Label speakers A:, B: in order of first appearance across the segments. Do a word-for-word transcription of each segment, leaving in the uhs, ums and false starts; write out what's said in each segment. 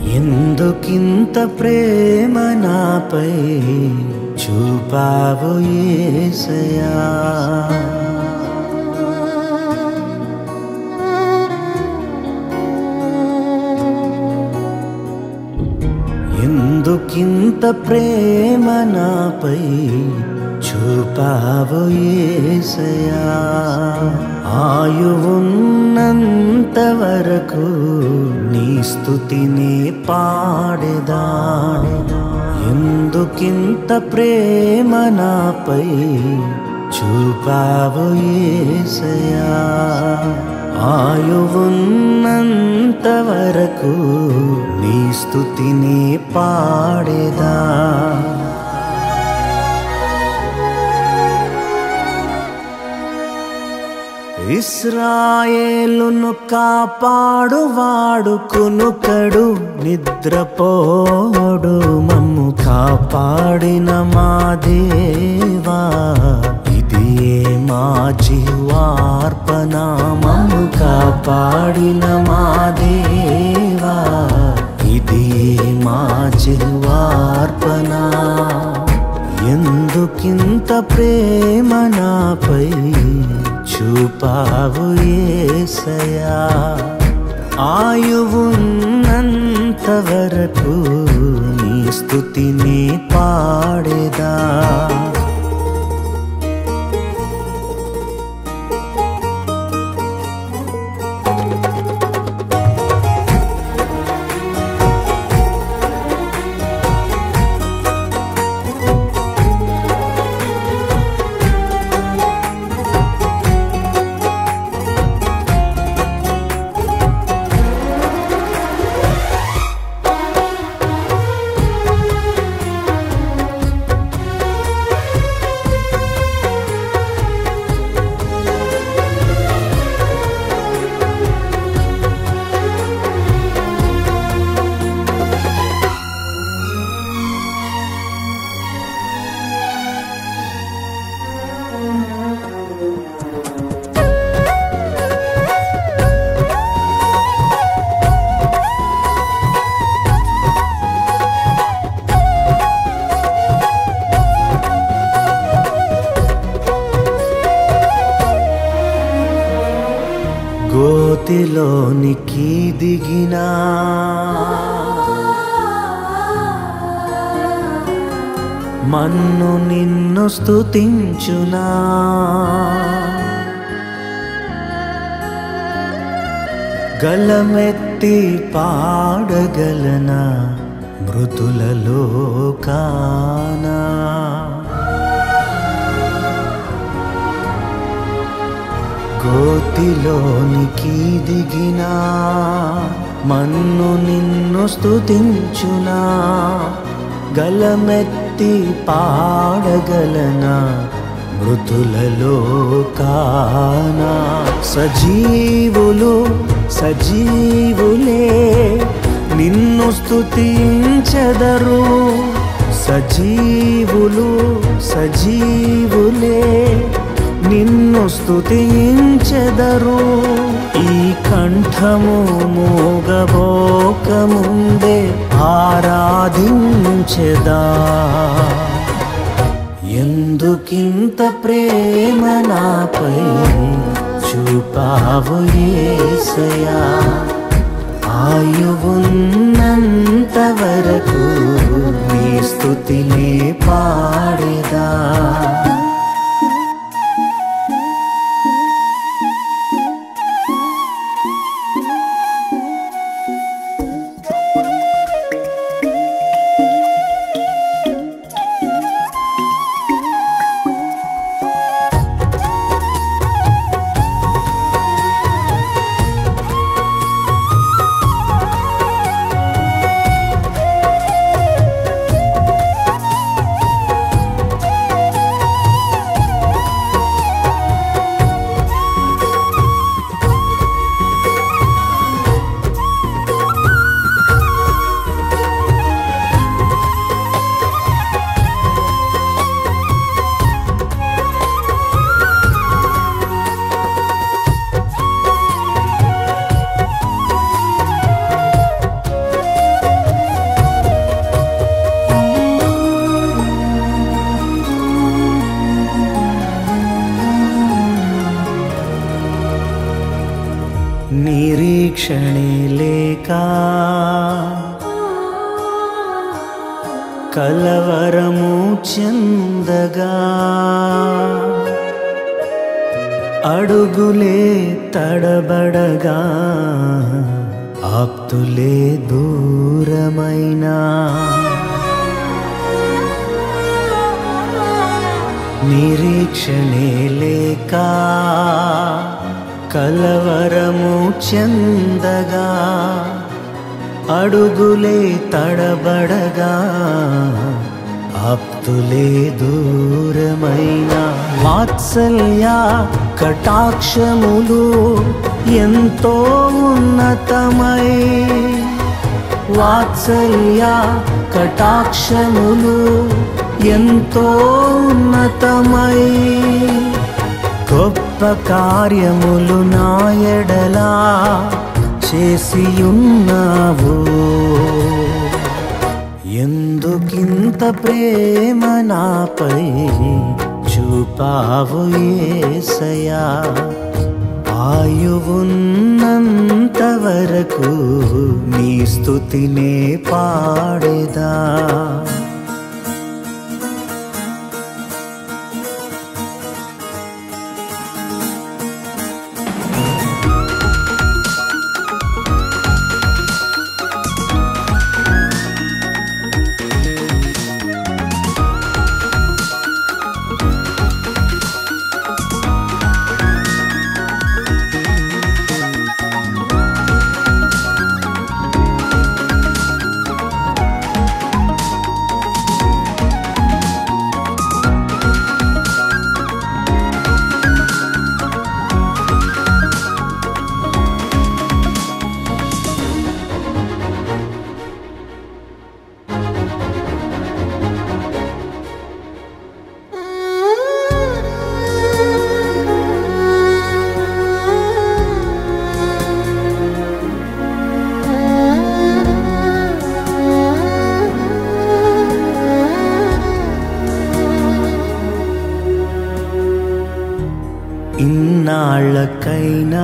A: ఎందుకింత ప్రేమ నాపై చూపావు యేసయ్యా, ఎందుకింత ప్రేమ నాపై చూపావు యేసయ్యా, ఆయువున్నంత వరకు నీ స్తుతిని పాడెదా. ఎందుకింత ప్రేమ నాపై చూపావు యేసయ్యా, ఆయువున్నంత వరకు నీ స్తుతిని పాడెదా. ఇశ్రాయేలును కాపాడువాడు కునుకడు నిద్రపోడు, మమ్ము కాపాడిన మా దేవా ఇదియే మా జీవార్పణ. మమ్ము కాపాడిన మా దేవా ఇదియే మా జీవార్పణ. ఎందుకింత ప్రేమ నాపై చూపావు యేసయ్యా, ఆయువున్నంత వరకు నీ స్తుతిని పాడెదా. గోతిలోనికి దిగినా మన్ను నిన్ను స్తుతించునా, గలమెత్తి పాడగలనా మృతులలో కానా. గోతిలోనికి దిగినా మన్ను నిన్ను స్తుతించునా, గలమెత్తి పాడగలనా మృతులలో కానా. సజీవులు సజీవులే నిన్ను స్తుతించెదరు, సజీవులు సజీవులే నిన్ను స్తుతించెదరు. ఈ కంఠము మూగబోకముందే ఆరాధించెదా. ఎందుకింత ప్రేమ నాపై చూపావు యేసయ్యా, ఆయువున్నంత వరకు నీ స్తుతిని పాడెదా. నిరీక్షణే లేక కలవరము చెందగా అడుగులే తడబడగా ఆప్తులే దూరమైనా నిరీక్షణే లేక కలవరము చెందగా అడుగులే తడబడగా ఆప్తులే దూరమైన వాత్సల్య కటాక్షములు ఎంతో ఉన్నతమై వాత్సల్య కటాక్షములు ఎంతో ఉన్నతమై గొప్ప కార్యములు నా ఎడలా చేసియున్నావు ఎందుకింత ప్రేమ నాపై చూపావు యేసయ్యా ఆయువున్నంత వరకు నీ స్తుతినే పాడేదా ఇన్నాళ్ళకైనా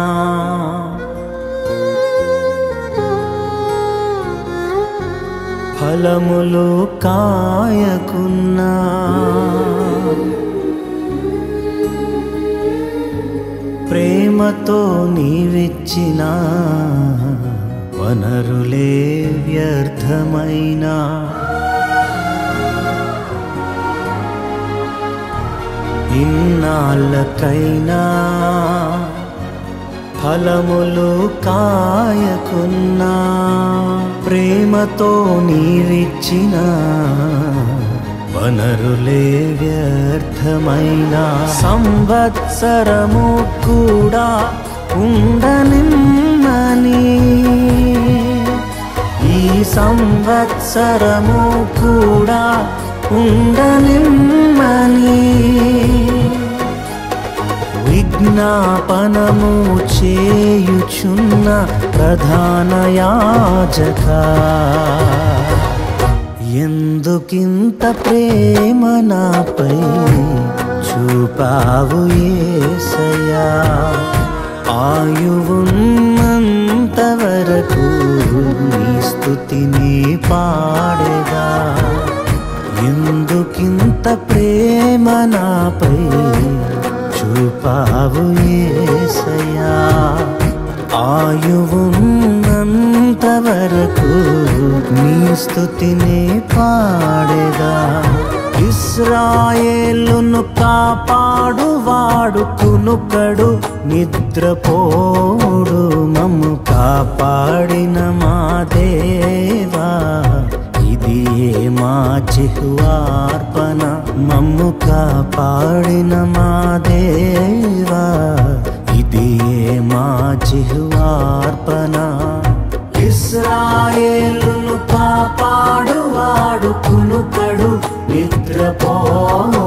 A: ఫలములు కాయకున్నా ప్రేమతో నీవిచ్చిన వనరులే వ్యర్థమైనా ఇన్నాళ్ళకైనా ఫలములు కాయకున్నా ప్రేమతో నీవిచ్చిన వనరులే వ్యర్థమైనా సంవత్సరము కూడా ఉండనిమ్మని ఈ సంవత్సరము కూడా ఉండనిమ్మని విజ్ఞాపనము చేయుచున్న ప్రధాన యాజక ఎందుకింత ప్రేమ నాపై చూపావు యేసయ్యా ఆయువున్నంత వరకు నీ స్తుతిని పాడేదా ఎందుకింత ప్రేమ నాపై చూపావు యేసయ్యా ఆయువున్నంత వరకు నీ స్తుతిని పాడేదా ఇశ్రాయేలును కాపాడువాడు కునుకడు నిద్రపోడు మమ్ము కాపాడిన మా దేవా ఇది మా జిహ్వార్పణ మమ్ము కాపాడిన మా దేవా ఇది మా జిహ్వార్పణ ఇశ్రాయేలును కాపాడువాడు కునుకడు నిద్రపో